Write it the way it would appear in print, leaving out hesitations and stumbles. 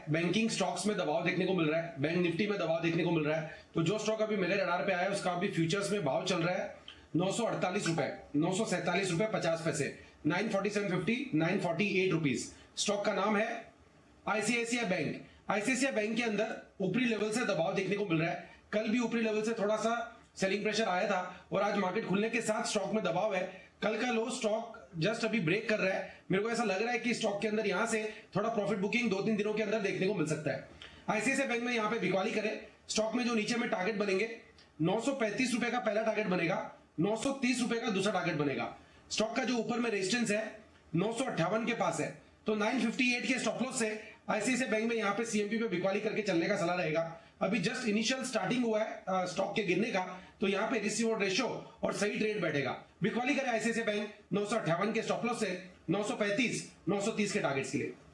Banking stocks में दबाव देखने को मिल रहा है, बैंक निफ्टी में दबाव देखने को मिल रहा है। तो जो स्टॉक अभी मेरे रडार पे आया है उसका अभी फ्यूचर्स में भाव चल रहा है 948 रुपए, 947 रुपए 50 पैसे, 947.50, 948 रुपीज। स्टॉक का नाम है आईसीआईसीआई बैंक। आईसीआईसीआई बैंक के अंदर ऊपरी लेवल से दबाव देखने को मिल रहा है। कल भी ऊपरी लेवल से थोड़ा सा सेलिंग प्रेशर आया था और आज मार्केट खुलने के साथ स्टॉक में दबाव है। कल का लो स्टॉक जस्ट अभी ब्रेक कर रहा है। मेरे को ऐसा लग रहा है कि स्टॉक के अंदर यहां से थोड़ा प्रॉफिट बुकिंग 2-3 दिनों के अंदर देखने को मिल सकता है। आईसीआईसीआई बैंक में यहां पे बिकवाली करे, स्टॉक में जो नीचे में टारगेट बनेंगे 935 रुपए का पहला टारगेट बनेगा, 930 रुपए का दूसरा टारगेट बनेगा। स्टॉक का जो ऊपर में रेजिस्टेंस है 958 के पास है, तो 958 के स्टॉप लॉस से आईसीआईसीआई बैंक में यहां पे सीएमपी पे बिकवाली करके चलने का सलाह रहेगा। अभी जस्ट इनिशियल स्टार्टिंग हुआ है स्टॉक के गिरने का, तो यहां पे रिस्क रिवॉर्ड रेशियो और सही ट्रेड बैठेगा। बिकवाली करे आईसीआईसीआई बैंक 958 के स्टॉप लॉस से 935, 930 के टारगेट्स के लिए।